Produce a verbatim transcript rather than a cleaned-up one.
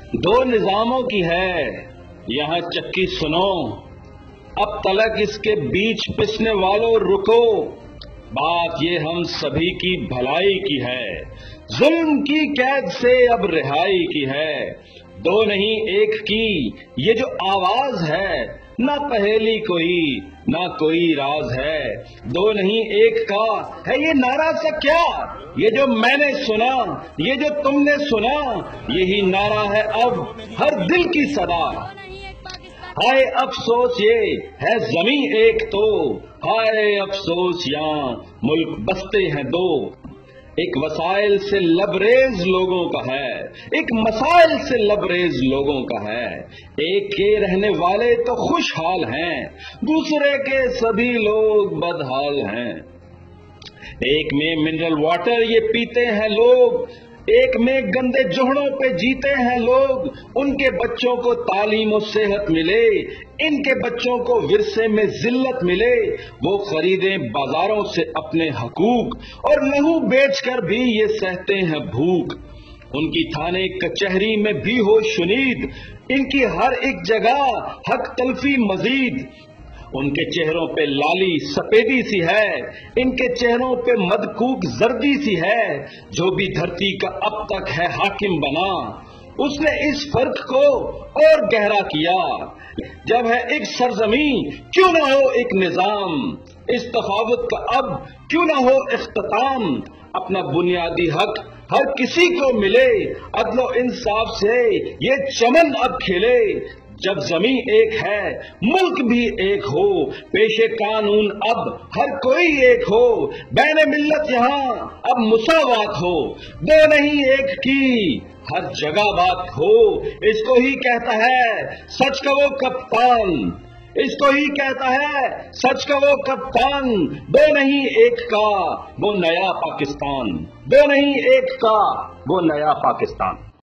دو نظاموں کی ہے یہاں چکی سنو، اب تلک اس کے بیچ پسنے والوں رکو، بات یہ ہم سبھی کی بھلائی کی ہے، ظلم کی قید سے اب رہائی کی ہے، دو نہیں ایک کی یہ جو آواز ہے، نہ پہیلی کوئی نہ کوئی راز ہے، دو نہیں ایک کا ہے یہ نعرہ سا کیا، یہ جو میں نے سنا یہ جو تم نے سنا، یہی نعرہ ہے اب ہر دل کی صدا، ہائے افسوس یہ ہے زمیں ایک تو، ہائے افسوس یہاں ملک بستے ہیں دو، ایک وسائل سے لبریز لوگوں کا ہے، ایک مسائل سے لبریز لوگوں کا ہے، ایک کے رہنے والے تو خوشحال ہیں، دوسرے کے سبھی لوگ بدحال ہیں، ایک میں منرل واٹر یہ پیتے ہیں لوگ، ایک میں گندے جوہڑوں پہ جیتے ہیں لوگ، ان کے بچوں کو تعلیم و صحت ملے، ان کے بچوں کو ورثے میں ذلت ملے، وہ خریدیں بازاروں سے اپنے حقوق، اور لہو بیچ کر بھی یہ سہتے ہیں بھوک، ان کی تھانے کچہری میں بھی ہو شنید، ان کی ہر ایک جگہ حق تلفی مزید، ان کے چہروں پہ لالی سفیدی سی ہے، ان کے چہروں پہ مدکوک زردی سی ہے، جو بھی دھرتی کا اب تک ہے حاکم بنا، اس نے اس فرق کو اور گہرا کیا، جب ہے ایک سرزمین کیوں نہ ہو ایک نظام، اس تفاوت کا اب کیوں نہ ہو اختتام، اپنا بنیادی حق ہر کسی کو ملے، عدل و انصاف سے یہ چمن اب کھلے، جب زمین ایک ہے ملک بھی ایک ہو، پیش قانون اب ہر کوئی ایک ہو، بین ملت یہاں اب مساوات ہو، دو نہیں ایک کی ہر جگہ بات ہو، اس کو ہی کہتا ہے سچ کا وہ کپتان، اس کو ہی کہتا ہے سچ کا وہ کپتان، دو نہیں ایک کا وہ نیا پاکستان، دو نہیں ایک کا وہ نیا پاکستان۔